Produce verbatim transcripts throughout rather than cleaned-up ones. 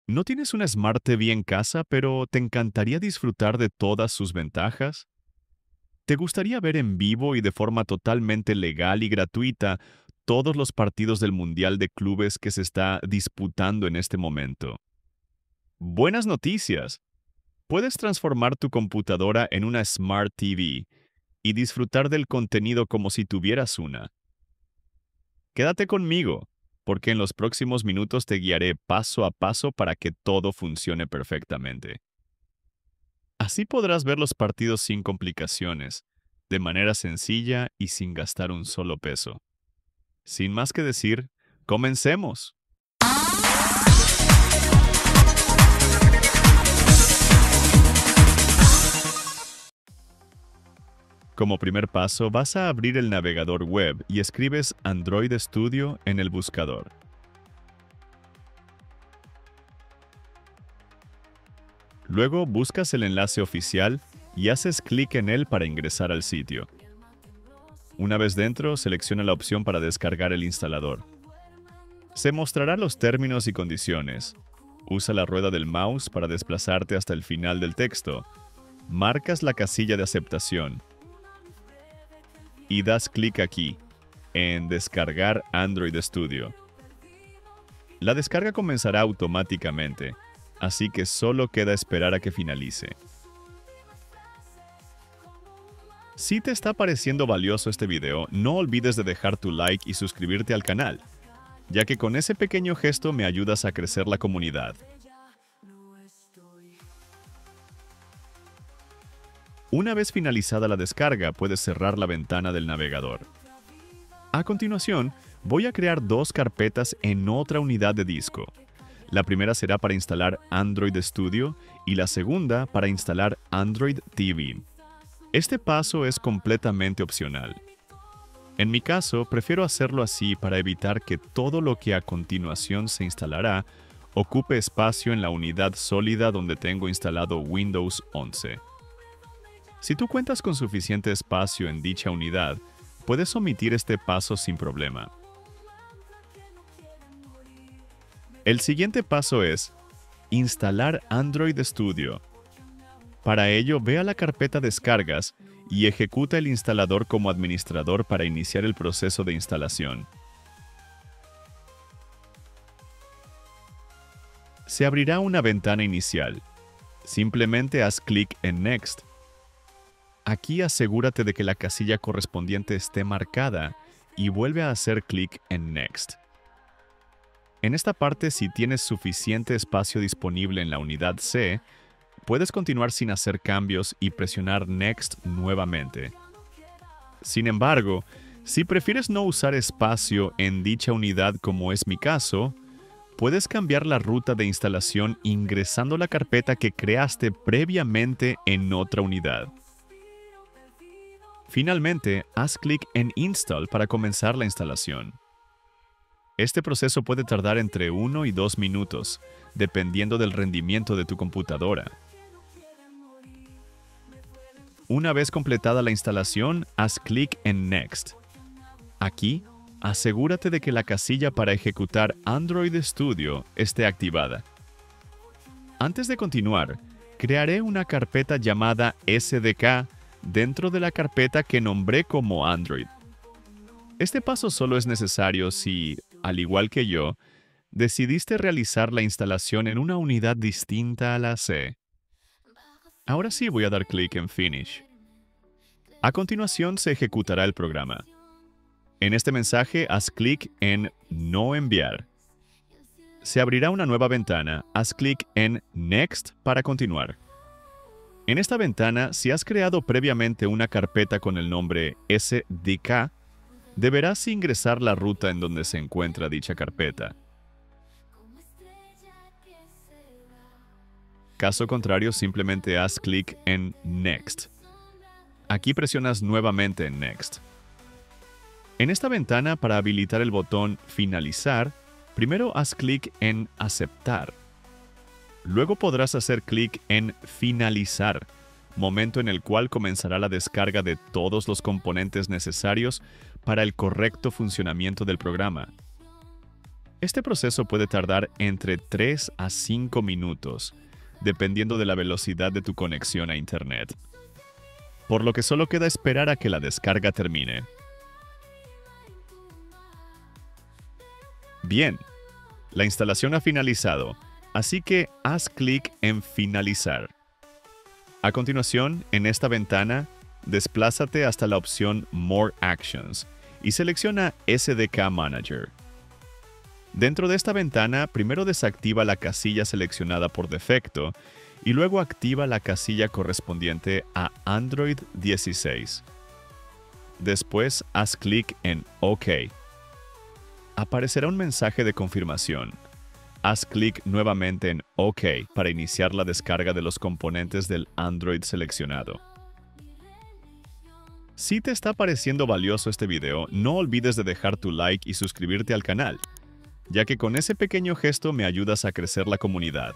¿No tienes una Smart T V en casa, pero te encantaría disfrutar de todas sus ventajas? ¿Te gustaría ver en vivo y de forma totalmente legal y gratuita todos los partidos del Mundial de Clubes que se está disputando en este momento? Buenas noticias. Puedes transformar tu computadora en una Smart T V y disfrutar del contenido como si tuvieras una. Quédate conmigo, porque en los próximos minutos te guiaré paso a paso para que todo funcione perfectamente. Así podrás ver los partidos sin complicaciones, de manera sencilla y sin gastar un solo peso. Sin más que decir, comencemos. Como primer paso, vas a abrir el navegador web y escribes Android Studio en el buscador. Luego buscas el enlace oficial y haces clic en él para ingresar al sitio. Una vez dentro, selecciona la opción para descargar el instalador. Se mostrará los términos y condiciones. Usa la rueda del mouse para desplazarte hasta el final del texto. Marcas la casilla de aceptación y das clic aquí, en Descargar Android Studio. La descarga comenzará automáticamente, así que solo queda esperar a que finalice. Si te está pareciendo valioso este video, no olvides de dejar tu like y suscribirte al canal, ya que con ese pequeño gesto me ayudas a crecer la comunidad. Una vez finalizada la descarga, puedes cerrar la ventana del navegador. A continuación, voy a crear dos carpetas en otra unidad de disco. La primera será para instalar Android Studio y la segunda para instalar Android T V. Este paso es completamente opcional. En mi caso, prefiero hacerlo así para evitar que todo lo que a continuación se instalará ocupe espacio en la unidad sólida donde tengo instalado Windows once. Si tú cuentas con suficiente espacio en dicha unidad, puedes omitir este paso sin problema. El siguiente paso es instalar Android Studio. Para ello, ve a la carpeta Descargas y ejecuta el instalador como administrador para iniciar el proceso de instalación. Se abrirá una ventana inicial. Simplemente haz clic en Next. Aquí asegúrate de que la casilla correspondiente esté marcada y vuelve a hacer clic en Next. En esta parte, si tienes suficiente espacio disponible en la unidad C, puedes continuar sin hacer cambios y presionar Next nuevamente. Sin embargo, si prefieres no usar espacio en dicha unidad como es mi caso, puedes cambiar la ruta de instalación ingresando la carpeta que creaste previamente en otra unidad. Finalmente, haz clic en Install para comenzar la instalación. Este proceso puede tardar entre uno y dos minutos, dependiendo del rendimiento de tu computadora. Una vez completada la instalación, haz clic en Next. Aquí, asegúrate de que la casilla para ejecutar Android Studio esté activada. Antes de continuar, crearé una carpeta llamada S D K dentro de la carpeta que nombré como Android. Este paso solo es necesario si, al igual que yo, decidiste realizar la instalación en una unidad distinta a la C. Ahora sí voy a dar clic en Finish. A continuación se ejecutará el programa. En este mensaje, haz clic en No enviar. Se abrirá una nueva ventana. Haz clic en Next para continuar. En esta ventana, si has creado previamente una carpeta con el nombre S D K, deberás ingresar la ruta en donde se encuentra dicha carpeta. Caso contrario, simplemente haz clic en Next. Aquí presionas nuevamente en Next. En esta ventana, para habilitar el botón Finalizar, primero haz clic en Aceptar. Luego podrás hacer clic en Finalizar, momento en el cual comenzará la descarga de todos los componentes necesarios para el correcto funcionamiento del programa. Este proceso puede tardar entre tres a cinco minutos, dependiendo de la velocidad de tu conexión a Internet. Por lo que solo queda esperar a que la descarga termine. Bien, la instalación ha finalizado, así que haz clic en Finalizar. A continuación, en esta ventana, desplázate hasta la opción More Actions y selecciona S D K Manager. Dentro de esta ventana, primero desactiva la casilla seleccionada por defecto y luego activa la casilla correspondiente a Android dieciséis. Después, haz clic en OK. Aparecerá un mensaje de confirmación. Haz clic nuevamente en OK para iniciar la descarga de los componentes del Android seleccionado. Si te está pareciendo valioso este video, no olvides de dejar tu like y suscribirte al canal, ya que con ese pequeño gesto me ayudas a crecer la comunidad.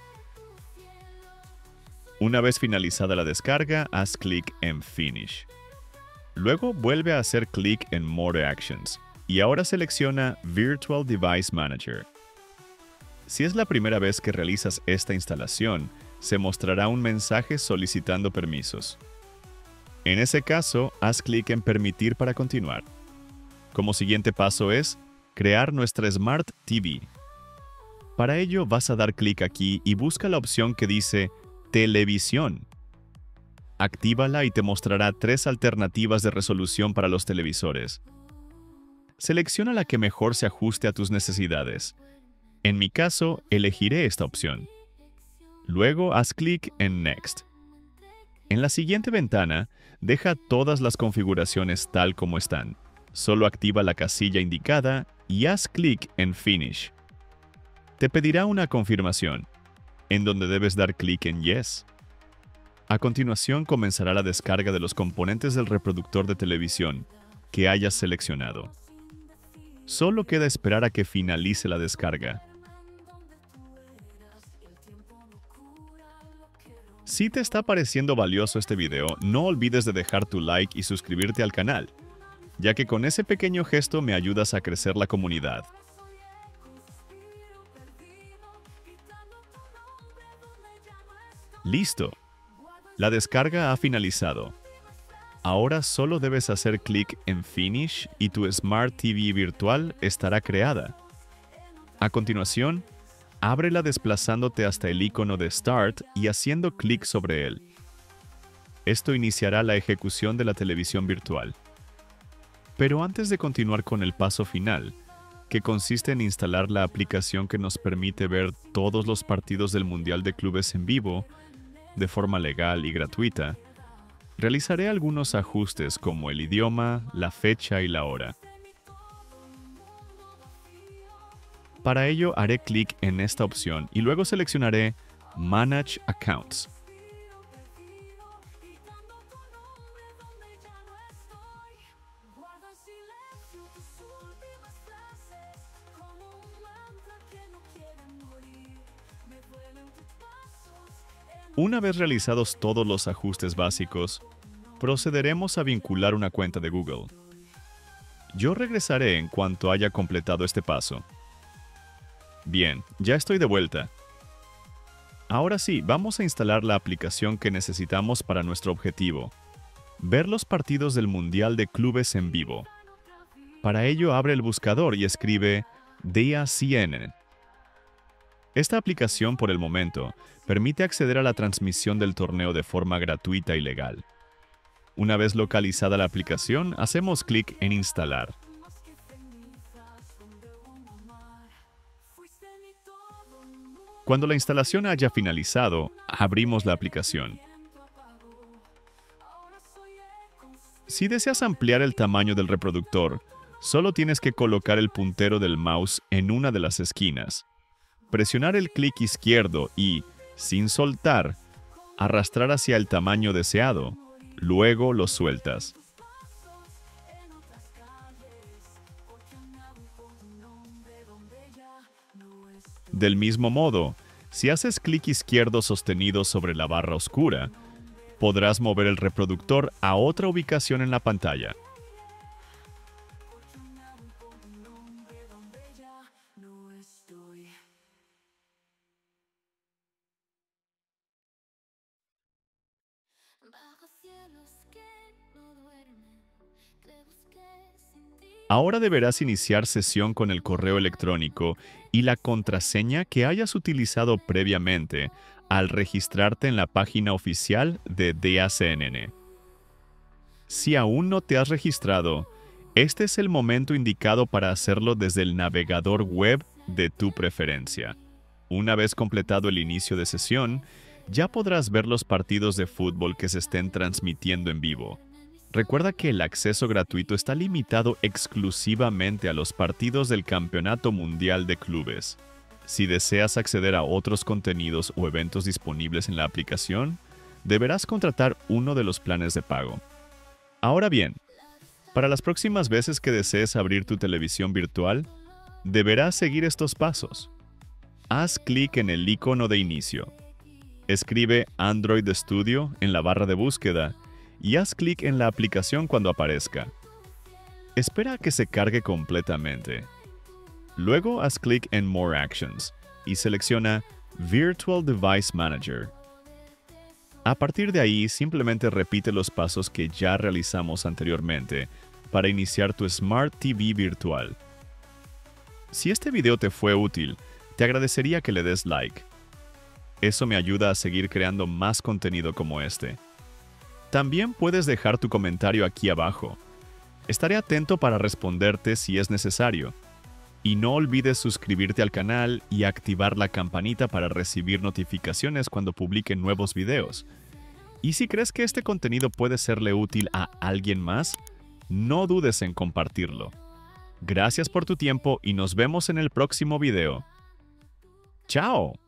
Una vez finalizada la descarga, haz clic en Finish. Luego vuelve a hacer clic en More Actions y ahora selecciona Virtual Device Manager. Si es la primera vez que realizas esta instalación, se mostrará un mensaje solicitando permisos. En ese caso, haz clic en Permitir para continuar. Como siguiente paso es crear nuestra Smart T V. Para ello vas a dar clic aquí y busca la opción que dice Televisión. Actívala y te mostrará tres alternativas de resolución para los televisores. Selecciona la que mejor se ajuste a tus necesidades. En mi caso, elegiré esta opción. Luego haz clic en Next. En la siguiente ventana, deja todas las configuraciones tal como están. Solo activa la casilla indicada y haz clic en Finish. Te pedirá una confirmación, en donde debes dar clic en Yes. A continuación comenzará la descarga de los componentes del reproductor de televisión que hayas seleccionado. Solo queda esperar a que finalice la descarga. Si te está pareciendo valioso este video, no olvides de dejar tu like y suscribirte al canal, ya que con ese pequeño gesto me ayudas a crecer la comunidad. ¡Listo! La descarga ha finalizado. Ahora solo debes hacer clic en Finish y tu Smart T V virtual estará creada. A continuación, ábrela desplazándote hasta el icono de Start y haciendo clic sobre él. Esto iniciará la ejecución de la televisión virtual. Pero antes de continuar con el paso final, que consiste en instalar la aplicación que nos permite ver todos los partidos del Mundial de Clubes en vivo, de forma legal y gratuita, realizaré algunos ajustes como el idioma, la fecha y la hora. Para ello haré clic en esta opción y luego seleccionaré Manage Accounts. Una vez realizados todos los ajustes básicos, procederemos a vincular una cuenta de Google. Yo regresaré en cuanto haya completado este paso. Bien, ya estoy de vuelta. Ahora sí, vamos a instalar la aplicación que necesitamos para nuestro objetivo: ver los partidos del Mundial de Clubes en vivo. Para ello, abre el buscador y escribe D A C N. Esta aplicación, por el momento, permite acceder a la transmisión del torneo de forma gratuita y legal. Una vez localizada la aplicación, hacemos clic en Instalar. Cuando la instalación haya finalizado, abrimos la aplicación. Si deseas ampliar el tamaño del reproductor, solo tienes que colocar el puntero del mouse en una de las esquinas, presionar el clic izquierdo y, sin soltar, arrastrar hacia el tamaño deseado. Luego lo sueltas. Del mismo modo, si haces clic izquierdo sostenido sobre la barra oscura, podrás mover el reproductor a otra ubicación en la pantalla. Ahora deberás iniciar sesión con el correo electrónico y la contraseña que hayas utilizado previamente al registrarte en la página oficial de D A C N N. Si aún no te has registrado, este es el momento indicado para hacerlo desde el navegador web de tu preferencia. Una vez completado el inicio de sesión, ya podrás ver los partidos de fútbol que se estén transmitiendo en vivo. Recuerda que el acceso gratuito está limitado exclusivamente a los partidos del Campeonato Mundial de Clubes. Si deseas acceder a otros contenidos o eventos disponibles en la aplicación, deberás contratar uno de los planes de pago. Ahora bien, para las próximas veces que desees abrir tu televisión virtual, deberás seguir estos pasos. Haz clic en el icono de inicio. Escribe Android Studio en la barra de búsqueda y haz clic en la aplicación cuando aparezca. Espera a que se cargue completamente. Luego haz clic en More Actions y selecciona Virtual Device Manager. A partir de ahí, simplemente repite los pasos que ya realizamos anteriormente para iniciar tu Smart T V virtual. Si este video te fue útil, te agradecería que le des like. Eso me ayuda a seguir creando más contenido como este. También puedes dejar tu comentario aquí abajo. Estaré atento para responderte si es necesario. Y no olvides suscribirte al canal y activar la campanita para recibir notificaciones cuando publique nuevos videos. Y si crees que este contenido puede serle útil a alguien más, no dudes en compartirlo. Gracias por tu tiempo y nos vemos en el próximo video. ¡Chao!